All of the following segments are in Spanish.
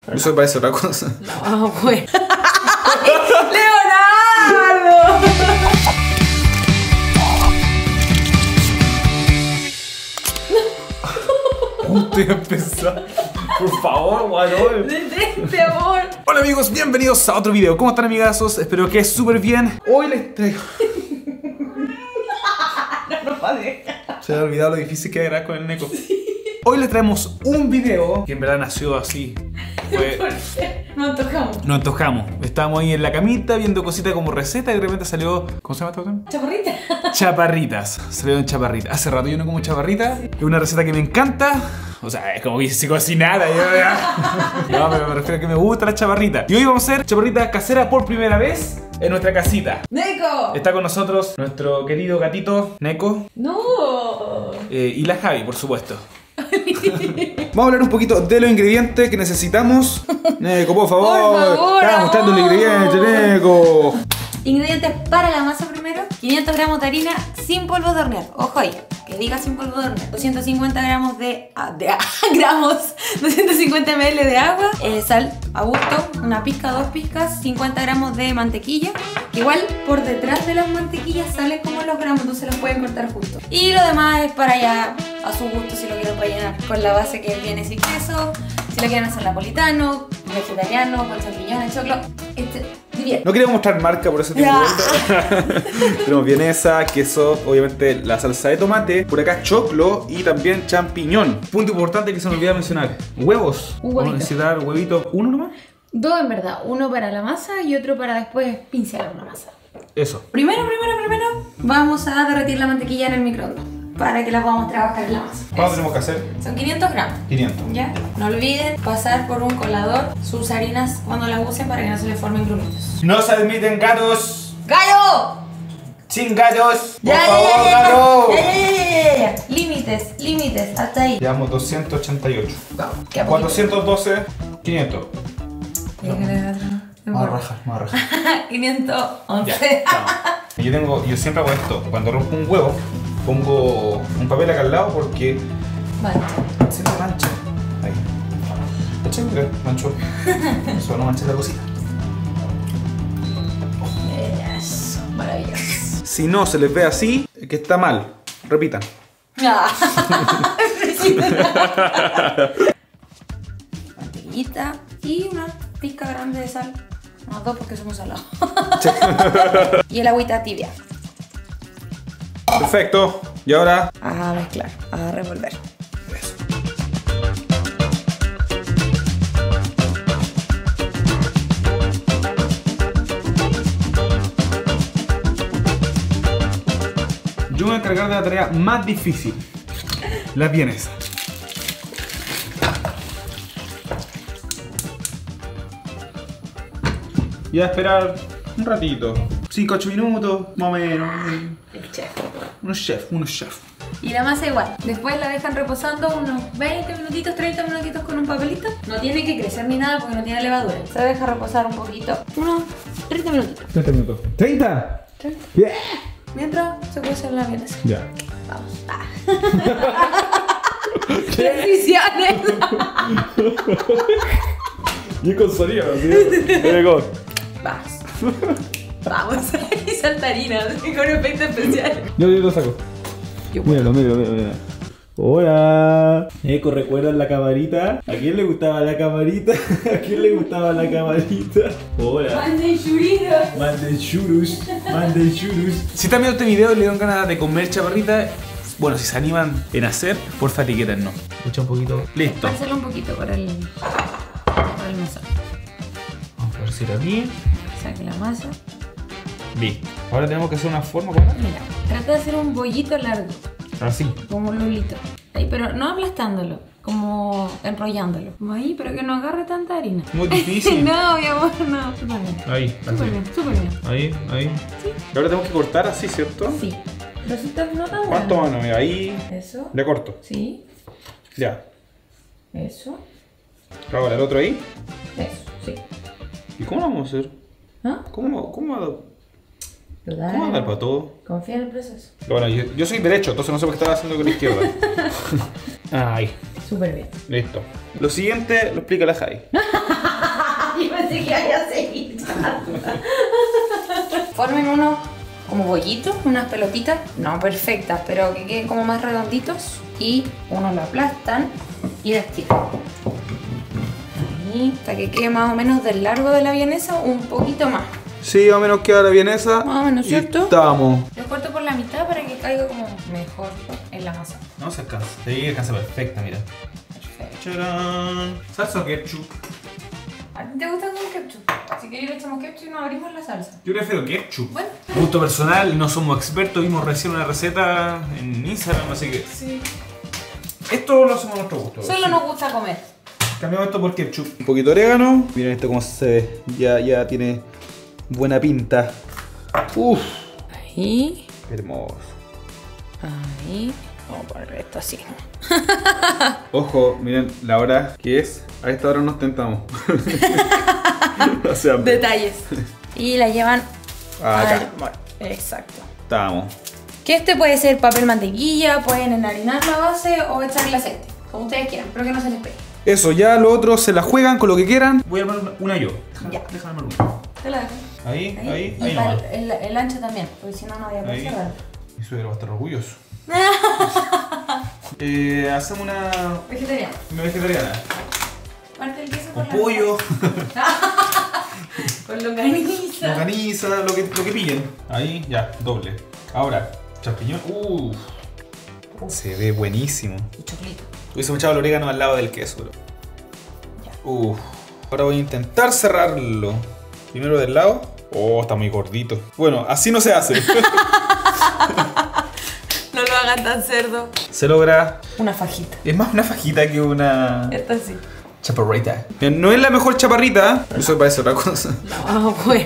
Eso parece otra cosa. No, pues. ¡Leonardo! Estoy a empezar. Por favor, guarón. Detente, amor. Hola amigos, bienvenidos a otro video. ¿Cómo están, amigazos? Espero que súper bien. Hoy les traigo... No va a dejar. Se me ha olvidado lo difícil que era con el Neko. Hoy les traemos un video que en verdad nació así. Fue... ¿Por qué? Nos antojamos. Nos antojamos. Estábamos ahí en la camita viendo cositas como receta y de repente salió... ¿Cómo se llama esta cuestión? ¿Chaparrita? Chaparritas. Salieron chaparritas. Hace rato yo no como chaparritas. Es una receta que me encanta. O sea, es como que se cocinara. No, pero me refiero a que me gusta la chaparrita. Y hoy vamos a hacer chaparritas caseras por primera vez en nuestra casita. ¡Neko! Está con nosotros nuestro querido gatito Neko. ¡No! Y la Javi, por supuesto. Vamos a hablar un poquito de los ingredientes que necesitamos. Neko, por favor. Por favor, Estamos mostrando los ingredientes, Neko. Ingredientes para la masa primero: 500 gramos de harina sin polvo de hornear. Ojo ahí, que diga sin polvo de hornear. 250 gramos de 250 ml de agua, sal a gusto, una pizca, 2 pizcas, 50 gramos de mantequilla, que igual por detrás de las mantequillas sale como los gramos, entonces los pueden cortar justo. Y lo demás es para ya a su gusto, si lo quieren rellenar con la base que viene sin queso, si lo quieren hacer napolitano, vegetariano, con champiñones, choclo, bien. No quería mostrar marca por ese tipo de... Tenemos vienesa, queso, obviamente la salsa de tomate, por acá choclo y también champiñón. Punto importante que se me olvidó mencionar: huevos. Un huevito. Vamos a necesitar huevitos, uno nomás. 2 en verdad, uno para la masa y otro para después pincelar una masa. Eso. Primero, vamos a derretir la mantequilla en el microondas para que la podamos trabajar en la masa. ¿Cuánto tenemos que hacer? Son 500 gramos. 500. ¿Ya? No olviden pasar por un colador sus harinas cuando las usen para que no se les formen grumitos. No se admiten gatos. ¡Gallo! Sin gatos. Por Ya, favor, ya, ya, gato. ya. Límites, hasta ahí. Llevamos 288. Vamos, que a poquito. 412, 500. Más Más a rajar. 511. Ya, vamos. Yo siempre hago esto. Cuando rompo un huevo, pongo un papel acá al lado porque Vale. se me mancha. Ahí. ¿Cachai? Mira, manchó. Eso no mancha la cosita. Eso, maravilloso. Si no se les ve así, es que está mal. Repitan. Mantequillita y una pizca grande de sal. Unas 2 porque somos salados. Y el agüita tibia. Perfecto. Y ahora... A mezclar, a revolver. Eso. Yo me voy a encargar de la tarea más difícil. Las vienesas. Y a esperar un ratito. 5 8 minutos, más o menos. El chef. Unos chef. Y la masa igual. Después la dejan reposando unos 20 minutitos, 30 minutitos con un papelito. No tiene que crecer ni nada porque no tiene levadura. Se deja reposar un poquito. Unos 30 minutitos. 30 minutos. ¡30! 30. Yeah. Mientras se cuece la vienesa. Ya. Vamos. Decisiones. Y con sonido, ¿sí? Vamos. Y saltarinas con efecto especial. Yo lo saco. Míralo. Hola. Eco, ¿recuerdan la camarita? ¿A quién le gustaba la camarita? Hola. Manden churitos. Manden churus. Si están viendo este video y le dan ganas de comer chaparrita, bueno, si se animan en hacer, porfa etiquétennos. Echa un poquito. Listo. Pásalo un poquito por el mesón. Vamos a ver si era bien. Saque la masa. Listo. Ahora tenemos que hacer una forma con Mira, trata de hacer un bollito largo, así. como un lulito. Ahí, pero no aplastándolo, como enrollándolo. Como ahí, pero que no agarre tanta harina. Muy difícil. No, mi amor, no. Súper bien. Ahí, Súper bien. Ahí. Sí. Y ahora tenemos que cortar así, ¿cierto? Sí. Resulta no tan ¿Cuánto grande. mano? Mira, ahí. Eso. Le corto. Sí. Ya. Eso. Ahora el otro ahí. Eso. Sí. ¿Y cómo lo vamos a hacer? ¿Ah? ¿Cómo andar para todo? Confía en el proceso. Bueno, yo soy derecho, entonces no sé por qué estaba haciendo con la izquierda. Ahí. Súper bien. Listo. Lo siguiente lo explica la Jai. pensé que vaya a seguir. Formen unos como bollitos, unas pelotitas, no perfectas, pero que queden como más redonditos. Y uno lo aplastan y lo estiran. Ahí, hasta que quede más o menos del largo de la vienesa, un poquito más. Sí, más o menos queda la vienesa. Más o menos, ¿cierto? Estamos. Lo corto por la mitad para que caiga como mejor en la masa. No se alcanza. Sí, alcanza perfecta, mira. Perfecto. ¡Charán! Salsa o ketchup. ¿A ti te gusta con ketchup? Si queréis le echamos ketchup y nos abrimos la salsa. Yo prefiero ketchup. Bueno. Gusto personal, no somos expertos, vimos recién una receta en Instagram, así que Sí. esto lo hacemos a nuestro gusto. Solo sí. nos gusta comer. Cambiamos esto por ketchup. Un poquito de orégano. Miren esto cómo se ve. Ya tiene buena pinta. Uf. Ahí. Hermoso. Ahí. Vamos a poner esto así. Ojo, miren la hora que es. A esta hora nos tentamos. O sea, Detalles. Y la llevan acá. al molde. Exacto. Estamos. Que este puede ser papel mantequilla, pueden enharinar la base o echarle aceite. Como ustedes quieran, pero que no se les pegue. Eso, ya lo otro se la juegan con lo que quieran. Voy a armar una yo. Ya. Déjame armar una. Te la dejo. Ahí Y nomás. para el ancho también, porque si no, no había Ahí. que cerrar. Mi suegro va a estar orgulloso. Hacemos una Vegetariano. vegetariana. Parte el queso por Con la pollo, Con longaniza. longaniza, lo que pillen. Ahí, ya, doble. Ahora, champiñón. Se ve buenísimo. Y choclito. Hubiésemos echado el orégano al lado del queso, bro. Ya. Ahora voy a intentar cerrarlo. Primero del lado. Oh, está muy gordito. Bueno, así no se hace. No lo hagan tan cerdo. Se logra. Una fajita. Es más una fajita que una Esta sí. chaparrita. No es la mejor chaparrita. Eso parece otra cosa. No, bueno.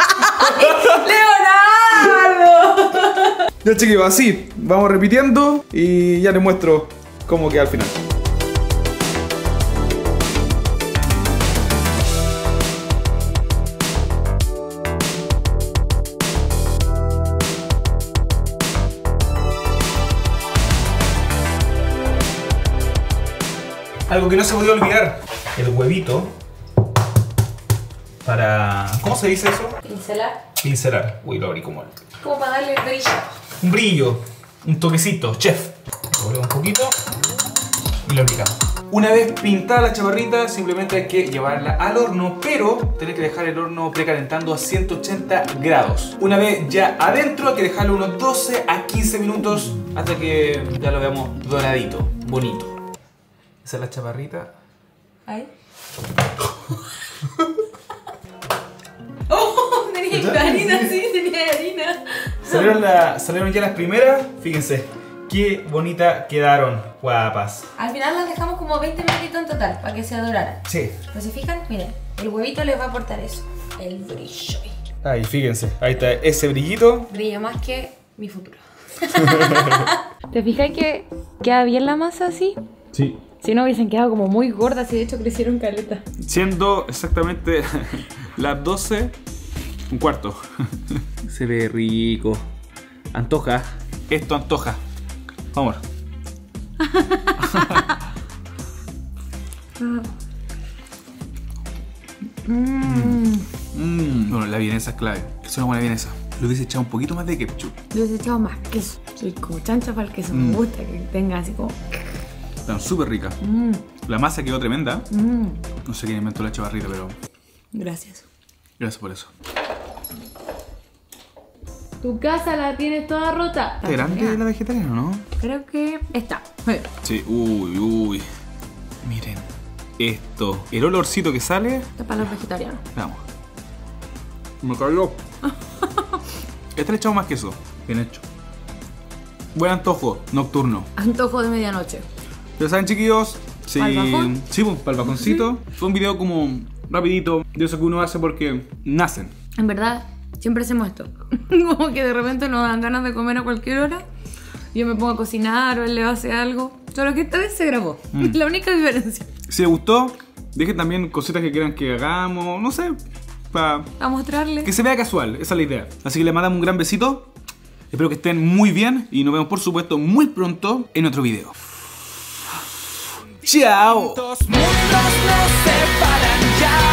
¡Leonardo! Ya, chiquillos, así. Vamos repitiendo y ya les muestro cómo queda al final. Algo que no se podía olvidar, el huevito para... ¿Cómo se dice eso? Pincelar. Pincelar. Uy, lo abrí como... Como para darle brillo. Un brillo, un toquecito, chef. Lo abrimos un poquito y lo aplicamos. Una vez pintada la chaparrita, simplemente hay que llevarla al horno, pero tenés que dejar el horno precalentando a 180 grados. Una vez ya adentro, hay que dejarlo unos 12 a 15 minutos hasta que ya lo veamos doradito, bonito. Esa es la chaparrita. Ahí. ¡Oh! Tenía harina, sí, tenía harina. Salieron ya las primeras. Fíjense, qué bonita quedaron, guapas. Al final las dejamos como 20 minutitos en total para que se adoraran. Sí. Pero si fijan, miren, el huevito les va a aportar eso, el brillo. Ahí, fíjense, ahí está ese brillito. Brilla más que mi futuro. ¿Te fijas que queda bien la masa así? Sí. Si no hubiesen quedado como muy gordas y de hecho crecieron caleta. Siendo exactamente las 12, un cuarto. Se ve rico. Antoja. Esto antoja. Vamos. Bueno, la vienesa es clave. Es una buena vienesa. Le hubiese echado un poquito más de ketchup. Le hubiese echado más queso. Soy como chancha para el queso. Me gusta que tenga así como... Están súper ricas. La masa quedó tremenda. No sé quién inventó la chavarrita, pero Gracias. gracias por eso. Tu casa la tienes toda rota. ¿Está grande la vegetariana, no? Creo que está. Sí, uy. Miren esto. El olorcito que sale. Está para los vegetarianos. Vamos. Me cayó. Este le echamos más queso. Bien hecho. Buen antojo nocturno. Antojo de medianoche. Ya saben, chiquillos. Sí, ¿Pa'l bajón? sí, pues, para el bajoncito. Fue un video como rapidito. De eso que uno hace porque nacen. En verdad, siempre hacemos esto. Como que de repente nos dan ganas de comer a cualquier hora. Yo me pongo a cocinar o él le hace algo. Solo que esta vez se grabó. La única diferencia. Si les gustó, dejen también cositas que quieran que hagamos. No sé, para A mostrarle. que se vea casual. Esa es la idea. Así que les mandamos un gran besito. Espero que estén muy bien. Y nos vemos, por supuesto, muy pronto en otro video. ¡Chao! Dos mundos nos separan ya.